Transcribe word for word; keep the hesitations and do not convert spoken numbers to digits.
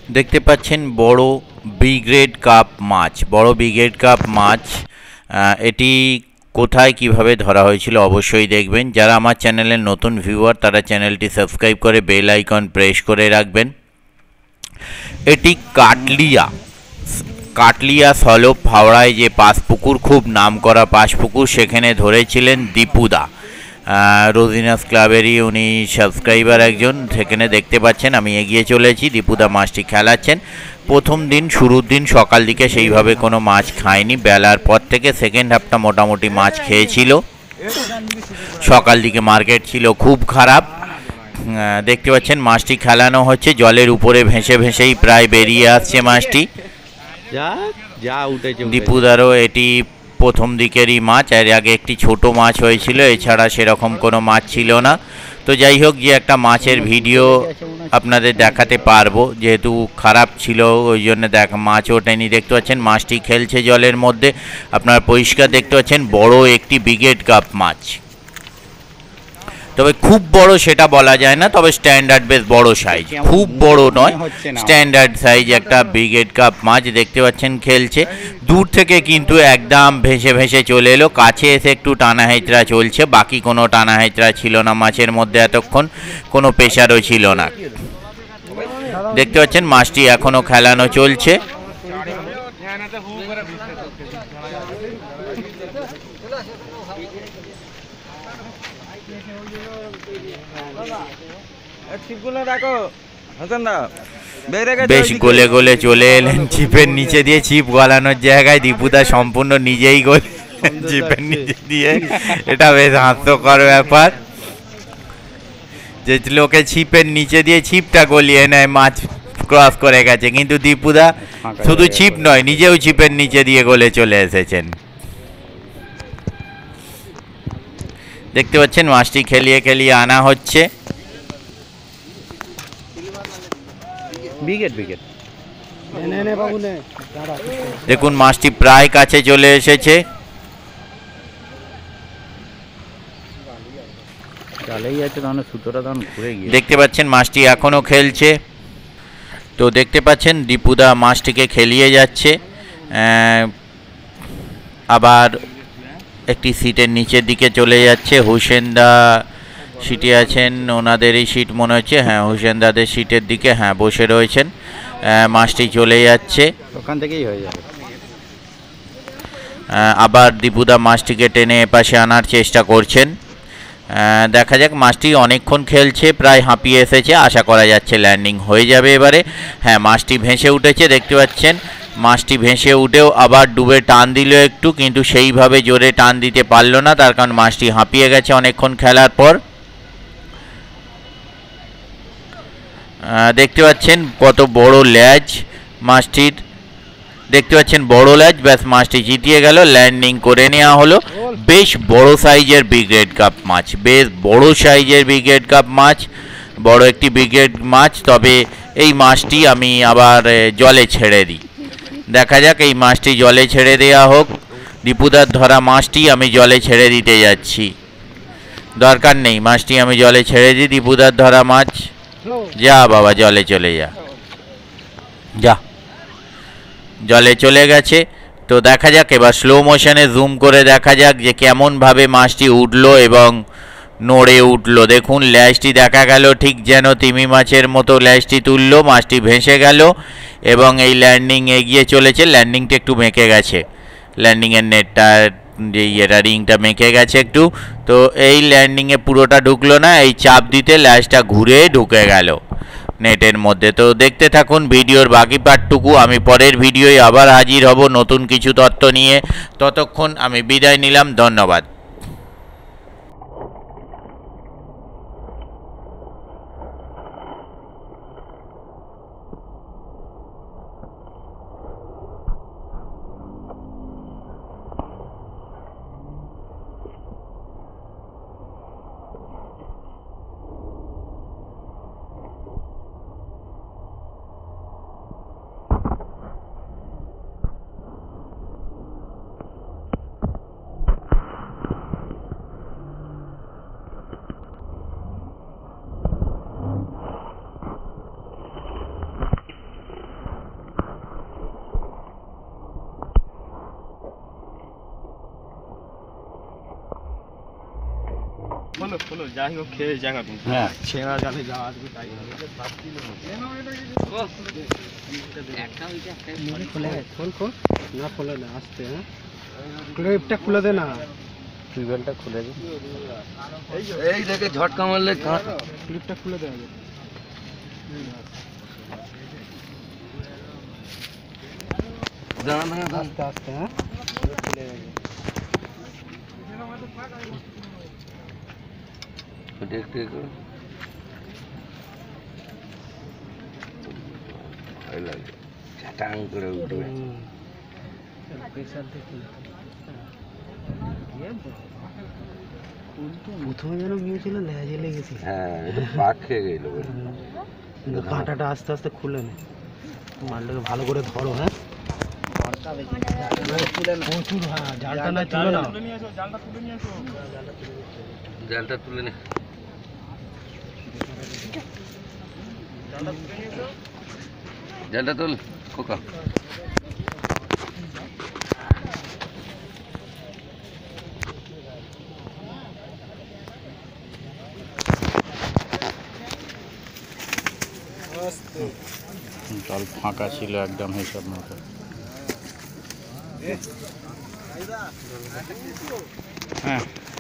দেখতে পাচ্ছেন বড় ব্রিগেড কাপ মাছ, বড় ব্রিগেড কাপ মাছ। এটি কোথায় কিভাবে ধরা হয়েছিল অবশ্যই দেখবেন। যারা আমার চ্যানেলের নতুন ভিউয়ার তারা চ্যানেলটি সাবস্ক্রাইব করে বেল আইকন প্রেস করে রাখবেন। এটি কাটলিয়া কাটলিয়া সলভ হাওড়ায় যে পাশপুকুর, খুব নামকরা পাশপুকুর, সেখানে ধরেছিলেন দীপুদা। রোজিনাস ক্লাবেরই উনি সাবস্ক্রাইবার একজন। সেখানে দেখতে পাচ্ছেন আমি এগিয়ে চলেছি, দীপুদা মাছটি খেলাচ্ছেন। প্রথম দিন শুরুর দিন সকাল দিকে সেইভাবে কোনো মাছ খায়নি, বেলার পর থেকে সেকেন্ড হাফটা মোটামুটি মাছ খেয়েছিল। সকাল দিকে মার্কেট ছিল খুব খারাপ। দেখতে পাচ্ছেন মাছটি খেলানো হচ্ছে, জলের উপরে ভেসে ভেসেই প্রায় বেরিয়ে আসছে মাছটি। দীপুদারও এটি প্রথম দিকেরই মাছ, এর আগে একটি ছোট মাছ হয়েছিল, এছাড়া সেরকম কোনো মাছ ছিল না। তো যাই হোক, যে একটা মাছের ভিডিও আপনাদের দেখাতে পারবো, যেহেতু খারাপ ছিল ওই জন্য দেখ মাছ ওঠেনি। দেখতে পাচ্ছেন মাছটি খেলছে জলের মধ্যে, আপনারা পরিষ্কার দেখতে পাচ্ছেন বড় একটি ব্রিগেড কাপ মাছ। তবে খুব বড় সেটা বলা যায় না, তবে স্ট্যান্ডার্ড বেশ বড় সাইজ, খুব বড় নয়, স্ট্যান্ডার্ড সাইজ একটা ব্রিগেড কাপ মাছ দেখতে পাচ্ছেন খেলছে। দূর থেকে কিন্তু একদম ভেসে ভেসে চলে এলো, কাছে এসে একটু টানা হেঁচড়া চলছে, বাকি কোনো টানা হেঁচড়া ছিল না মাছের মধ্যে, এতক্ষণ কোনো প্রেশারও ছিল না। দেখতে পাচ্ছেন মাছটি এখনো খেলানো চলছে। বেশ গোলে গোলে চলে এলেন চিপের নিচে দিয়ে, চিপ গলানোর জায়গায় দীপুদা সম্পূর্ণ নিজেই গোলে চিপের নিচে দিয়ে। এটা বেশ হাস্যকর ব্যাপার যে লোকে ছিপের নিচে দিয়ে ছিপটা গলিয়ে নেয়, মাছ ক্রস করে গেছে, কিন্তু দীপুদা শুধু ছিপ নয় নিজেও ছিপের নিচে দিয়ে গোলে চলে এসেছেন। দেখতে পাচ্ছেন মাছটি খেলিয়ে খেলিয়ে আনা হচ্ছে। দেখুন মাছটি প্রায় কাছে চলে এসেছে। দেখতে পাচ্ছেন মাছটি এখনো খেলছে। তো দেখতে পাচ্ছেন দীপুদা মাছটিকে খেলিয়ে যাচ্ছে। আবার একটি সিটের নিচের দিকে চলে যাচ্ছে। হুসেনদা সিটে আছেন, ওনাদেরই সিট মনে হচ্ছে, হ্যাঁ হুসেনদাদের সিটের দিকে হ্যাঁ বসে রয়েছেন। মাছটি চলে যাচ্ছে, ওখান থেকেই হয়ে যাবে। আবার দীপুদা মাছটিকে টেনে এপাশে আনার চেষ্টা করছেন। দেখা যাক, মাছটি অনেকক্ষণ খেলছে, প্রায় হাঁপিয়ে এসেছে, আশা করা যাচ্ছে ল্যান্ডিং হয়ে যাবে এবারে। হ্যাঁ মাছটি ভেসে উঠেছে, দেখতে পাচ্ছেন মাছটি ভেসে উঠেও আবার ডুবে টান দিল একটু, কিন্তু সেইভাবে জোরে টান দিতে পারলো না, তার কারণ মাছটি হাঁপিয়ে গেছে অনেকক্ষণ খেলার পর। দেখতে পাচ্ছেন কত বড় ল্যাজ মাছটির, দেখতে পাচ্ছেন বড় ল্যাজ, ব্যাস মাছটি জিতিয়ে গেল, ল্যান্ডিং করে নেওয়া হলো। বেশ বড় সাইজের ব্রিগেড কাপ মাছ, বেশ বড় সাইজের ব্রিগেড কাপ মাছ, বড় একটি ব্রিগেড মাছ। তবে এই মাছটি আমি আবার জলে ছেড়ে দিই, দেখা যাক এই মাছটি জলে ছেড়ে দেওয়া হোক। দীপুদার ধরা মাছটি আমি জলে ছেড়ে দিতে যাচ্ছি, দরকার নেই মাছটি আমি জলে ছেড়ে দিই। দীপুদার ধরা মাছ, যা বাবা জলে চলে যা, যা জলে চলে গেছে। তো দেখা যাক এবার স্লো মোশনে জুম করে দেখা যাক যে কেমনভাবে মাছটি উঠলো এবং নড়ে উঠলো। দেখুন ল্যাজটি দেখা গেল ঠিক যেন তিমি মাছের মতো ল্যাজটি তুললো, মাছটি ভেসে গেল এবং এই ল্যান্ডিং এগিয়ে চলেছে। ল্যান্ডিংটা একটু মেকে গেছে, ল্যান্ডিংয়ের নেটটা যে ইয়েটা রিংটা মেকে গেছে একটু, তো এই ল্যান্ডিংয়ে পুরোটা ঢুকলো না, এই চাপ দিতে ল্যাজটা ঘুরে ঢুকে গেল নেটের মধ্যে। তো দেখতে থাকুন ভিডিওর বাকি পার্টটুকু, আমি পরের ভিডিওয় আবার হাজির হব নতুন কিছু তথ্য নিয়ে। ততক্ষণ আমি বিদায় নিলাম, ধন্যবাদ। খোলো খোলো যাই হোক খেয়ে জায়গা হ্যাঁ ছেঁড়া জালে যা আসবে তাই খুলে খোল খোল না খোলে না আসতে হ্যাঁ ক্লিপটা খুলে দে না টিউবওয়েলটা খুলে দে এই দেখে ঝটকা মারলে ক্লিপটা খুলে দে আগে আস্তে আস্তে হ্যাঁ খুলে গেছে দেখতে চাটাং করে উঠবে প্রথমে যেন গিয়েছিল লেজে লেগেছে হ্যাঁ পাক খেয়ে গেল কাঁটাটা আস্তে আস্তে খুলে নে মালটাকে ভালো করে ধরো হ্যাঁ প্রচুর হ্যাঁ জালটা না তুলে নাও জালটা তুলে নে জালটা তুল কোকা জল ফাঁকা ছিল একদম হিসাব মতো হ্যাঁ